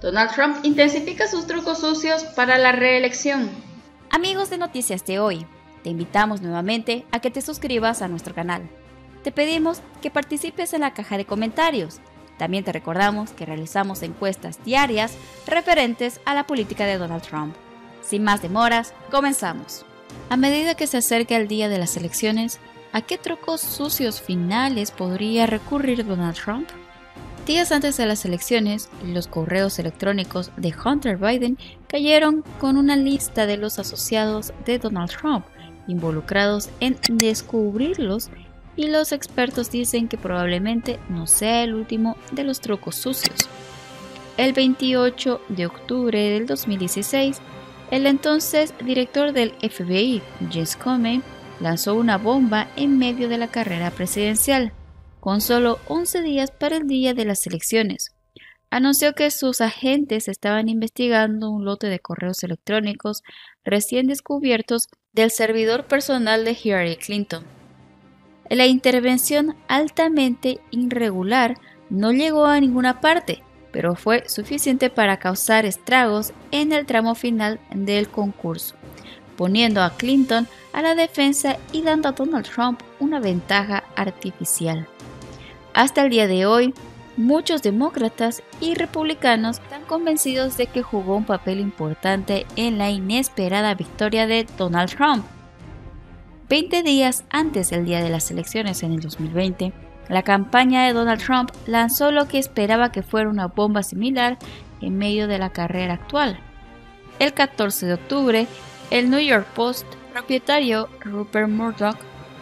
Donald Trump intensifica sus trucos sucios para la reelección. Amigos de Noticias de Hoy, te invitamos nuevamente a que te suscribas a nuestro canal. Te pedimos que participes en la caja de comentarios. También te recordamos que realizamos encuestas diarias referentes a la política de Donald Trump. Sin más demoras, comenzamos. A medida que se acerca el día de las elecciones, ¿a qué trucos sucios finales podría recurrir Donald Trump? Días antes de las elecciones, los correos electrónicos de Hunter Biden cayeron con una lista de los asociados de Donald Trump involucrados en descubrirlos, y los expertos dicen que probablemente no sea el último de los trucos sucios. El 28 de octubre del 2016, el entonces director del FBI, James Comey, lanzó una bomba en medio de la carrera presidencial. Con solo 11 días para el día de las elecciones, anunció que sus agentes estaban investigando un lote de correos electrónicos recién descubiertos del servidor personal de Hillary Clinton. La intervención altamente irregular no llegó a ninguna parte, pero fue suficiente para causar estragos en el tramo final del concurso, poniendo a Clinton a la defensa y dando a Donald Trump una ventaja artificial. Hasta el día de hoy, muchos demócratas y republicanos están convencidos de que jugó un papel importante en la inesperada victoria de Donald Trump. 20 días antes del día de las elecciones en el 2020, la campaña de Donald Trump lanzó lo que esperaba que fuera una bomba similar en medio de la carrera actual. El 14 de octubre, el New York Post, propietario Rupert Murdoch,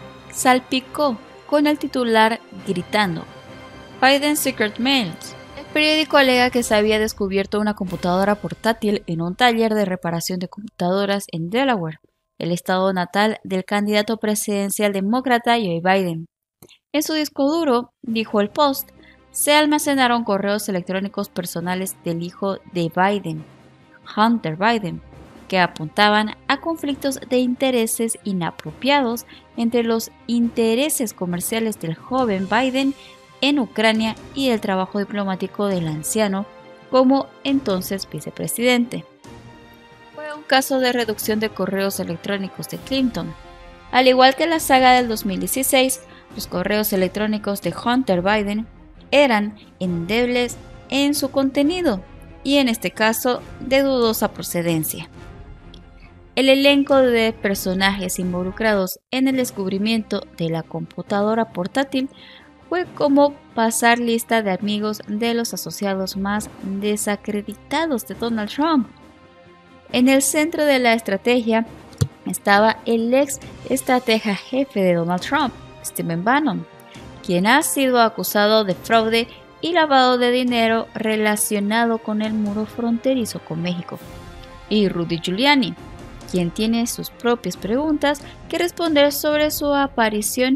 salpicó con el titular gritando "Biden Secret Mails". El periódico alega que se había descubierto una computadora portátil en un taller de reparación de computadoras en Delaware, el estado natal del candidato presidencial demócrata Joe Biden. En su disco duro, dijo el Post, se almacenaron correos electrónicos personales del hijo de Biden, Hunter Biden, que apuntaban a conflictos de intereses inapropiados entre los intereses comerciales del joven Biden en Ucrania y el trabajo diplomático del anciano como entonces vicepresidente. Fue un caso de reducción de correos electrónicos de Clinton. Al igual que la saga del 2016, los correos electrónicos de Hunter Biden eran endebles en su contenido y en este caso de dudosa procedencia. El elenco de personajes involucrados en el descubrimiento de la computadora portátil fue como pasar lista de amigos de los asociados más desacreditados de Donald Trump. En el centro de la estrategia estaba el ex estratega jefe de Donald Trump, Stephen Bannon, quien ha sido acusado de fraude y lavado de dinero relacionado con el muro fronterizo con México, y Rudy Giuliani, quien tiene sus propias preguntas que responder sobre su aparición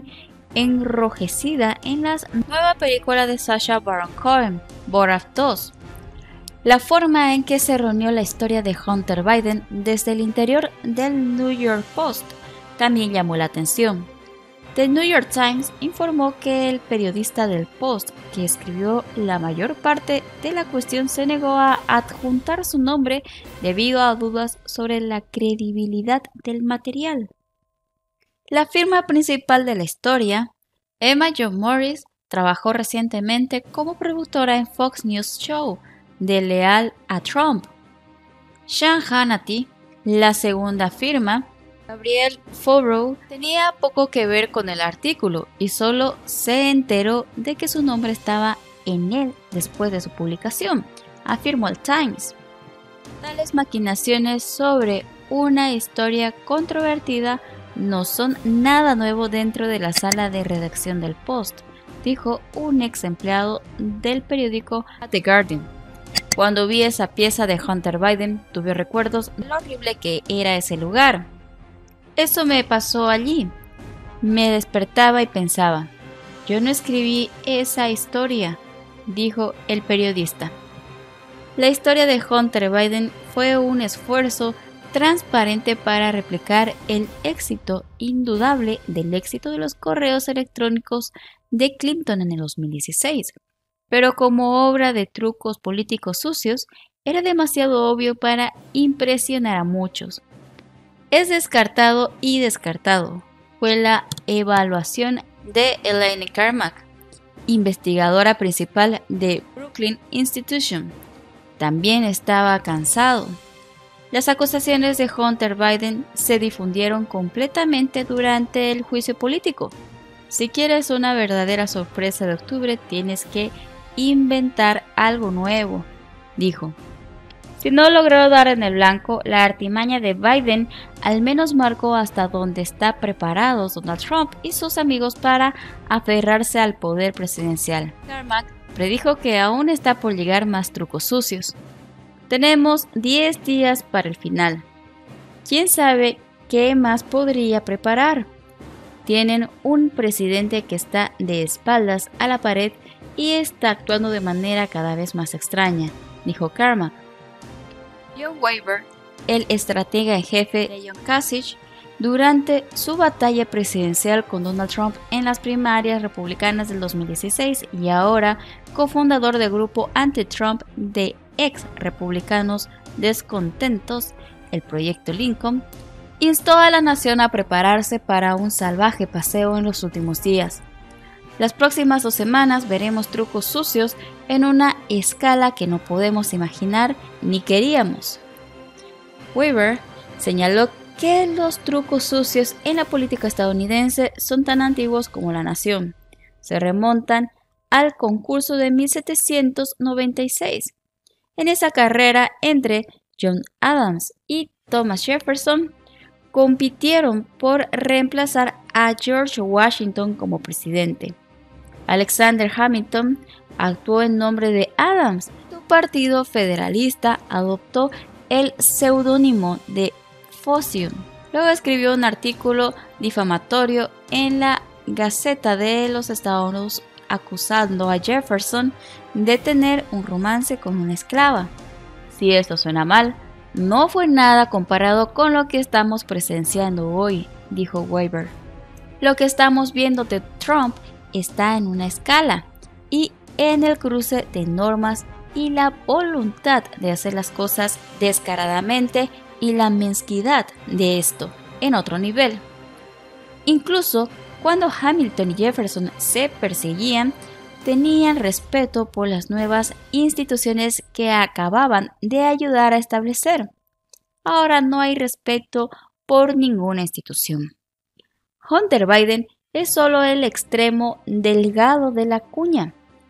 enrojecida en la nueva película de Sacha Baron Cohen, Borat 2. La forma en que se reunió la historia de Hunter Biden desde el interior del New York Post también llamó la atención. The New York Times informó que el periodista del Post, que escribió la mayor parte de la cuestión, se negó a adjuntar su nombre debido a dudas sobre la credibilidad del material. La firma principal de la historia, Emma John Morris, trabajó recientemente como productora en Fox News Show de leal a Trump. Sean Hannity, la segunda firma, Gabriel Forough, tenía poco que ver con el artículo y solo se enteró de que su nombre estaba en él después de su publicación, afirmó el Times. Tales maquinaciones sobre una historia controvertida no son nada nuevo dentro de la sala de redacción del Post, dijo un ex empleado del periódico The Guardian. Cuando vi esa pieza de Hunter Biden, tuve recuerdos de lo horrible que era ese lugar. Eso me pasó allí. Me despertaba y pensaba, yo no escribí esa historia, dijo el periodista. La historia de Hunter Biden fue un esfuerzo transparente para replicar el éxito indudable del éxito de los correos electrónicos de Clinton en el 2016, pero como obra de trucos políticos sucios era demasiado obvio para impresionar a muchos. Es descartado y descartado, fue la evaluación de Elaine Carmack, investigadora principal de Brookings Institution. También estaba cansado. Las acusaciones de Hunter Biden se difundieron completamente durante el juicio político. Si quieres una verdadera sorpresa de octubre, tienes que inventar algo nuevo, dijo. Si no logró dar en el blanco, la artimaña de Biden al menos marcó hasta dónde está preparados Donald Trump y sus amigos para aferrarse al poder presidencial. Carmack predijo que aún está por llegar más trucos sucios. Tenemos 10 días para el final. ¿Quién sabe qué más podría preparar? Tienen un presidente que está de espaldas a la pared y está actuando de manera cada vez más extraña, dijo Carmack. John Weaver, el estratega en jefe de John Kasich, durante su batalla presidencial con Donald Trump en las primarias republicanas del 2016 y ahora cofundador del grupo anti-Trump de ex-republicanos descontentos, el Proyecto Lincoln, instó a la nación a prepararse para un salvaje paseo en los últimos días. Las próximas 2 semanas veremos trucos sucios en una escala que no podemos imaginar ni queríamos. Weaver señaló que los trucos sucios en la política estadounidense son tan antiguos como la nación. Se remontan al concurso de 1796. En esa carrera entre John Adams y Thomas Jefferson, compitieron por reemplazar a George Washington como presidente. Alexander Hamilton actuó en nombre de Adams. Su partido federalista adoptó el seudónimo de Fossil. Luego escribió un artículo difamatorio en la Gaceta de los Estados Unidos acusando a Jefferson de tener un romance con una esclava. Si esto suena mal, no fue nada comparado con lo que estamos presenciando hoy, dijo Weaver. Lo que estamos viendo de Trump está en una escala y en el cruce de normas y la voluntad de hacer las cosas descaradamente y la mezquindad de esto en otro nivel. Incluso cuando Hamilton y Jefferson se perseguían, tenían respeto por las nuevas instituciones que acababan de ayudar a establecer. Ahora no hay respeto por ninguna institución. Hunter Biden es solo el extremo delgado de la cuña.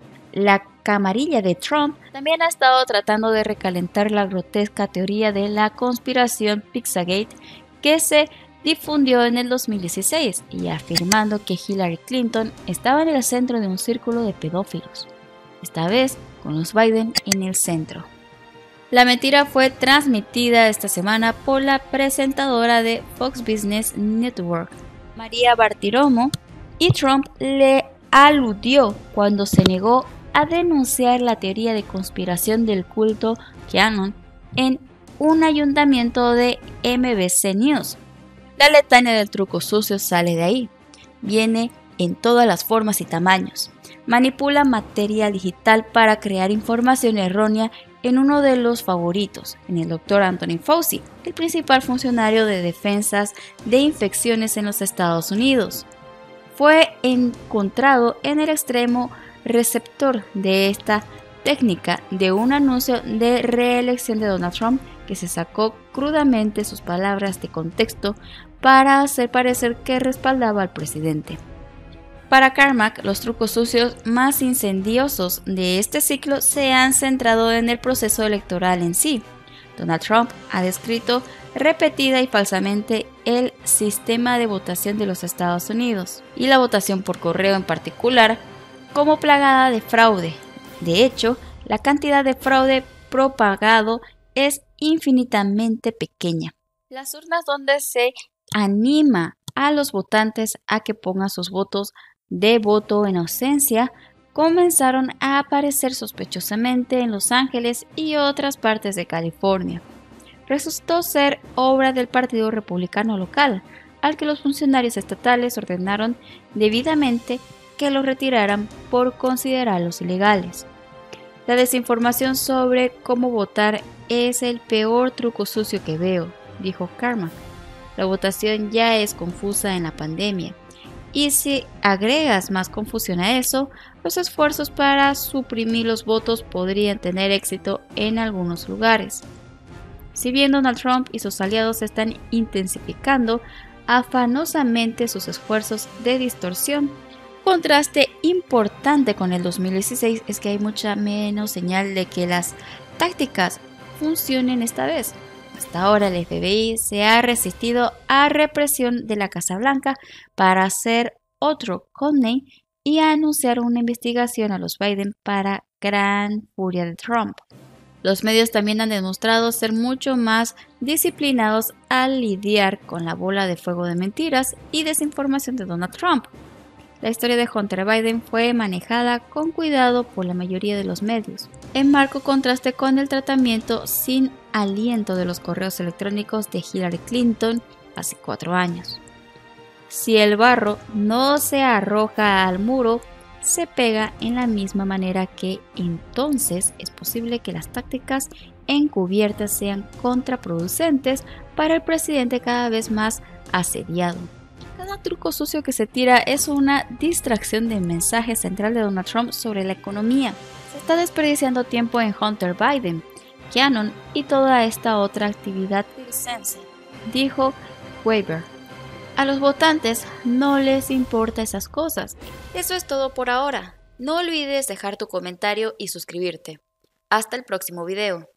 La camarilla de Trump también ha estado tratando de recalentar la grotesca teoría de la conspiración Pizzagate que se difundió en el 2016 y afirmando que Hillary Clinton estaba en el centro de un círculo de pedófilos, esta vez con los Biden en el centro. La mentira fue transmitida esta semana por la presentadora de Fox Business Network, María Bartiromo, y Trump le aludió cuando se negó a denunciar la teoría de conspiración del culto QAnon en un ayuntamiento de MBC News. La letaña del truco sucio sale de ahí. Viene en todas las formas y tamaños. Manipula material digital para crear información errónea en uno de los favoritos, en el Dr. Anthony Fauci, el principal funcionario de defensas de infecciones en los Estados Unidos. Fue encontrado en el extremo receptor de esta técnica de un anuncio de reelección de Donald Trump que se sacó crudamente sus palabras de contexto para hacer parecer que respaldaba al presidente. Para Carmack, los trucos sucios más incendiosos de este ciclo se han centrado en el proceso electoral en sí. Donald Trump ha descrito repetida y falsamente el sistema de votación de los Estados Unidos y la votación por correo en particular como plagada de fraude. De hecho, la cantidad de fraude propagado es infinitamente pequeña. Las urnas donde se anima a los votantes a que pongan sus votos de voto en ausencia comenzaron a aparecer sospechosamente en Los Ángeles y otras partes de California. Resultó ser obra del Partido Republicano local, al que los funcionarios estatales ordenaron debidamente que los retiraran por considerarlos ilegales. La desinformación sobre cómo votar es el peor truco sucio que veo, dijo Carmack. La votación ya es confusa en la pandemia. Y si agregas más confusión a eso, los esfuerzos para suprimir los votos podrían tener éxito en algunos lugares. Si bien Donald Trump y sus aliados están intensificando afanosamente sus esfuerzos de distorsión, contraste importante con el 2016 es que hay mucha menos señal de que las tácticas funcionen esta vez. Hasta ahora el FBI se ha resistido a represión de la Casa Blanca para hacer otro Comey y a anunciar una investigación a los Biden para gran furia de Trump. Los medios también han demostrado ser mucho más disciplinados al lidiar con la bola de fuego de mentiras y desinformación de Donald Trump. La historia de Hunter Biden fue manejada con cuidado por la mayoría de los medios, en marco contraste con el tratamiento sin aliento de los correos electrónicos de Hillary Clinton hace 4 años. Si el barro no se arroja al muro, se pega en la misma manera que entonces es posible que las tácticas encubiertas sean contraproducentes para el presidente cada vez más asediado. Cada truco sucio que se tira es una distracción del mensaje central de Donald Trump sobre la economía. Se está desperdiciando tiempo en Hunter Biden, QAnon y toda esta otra actividad circense, dijo Weber. A los votantes no les importa esas cosas. Eso es todo por ahora. No olvides dejar tu comentario y suscribirte. Hasta el próximo video.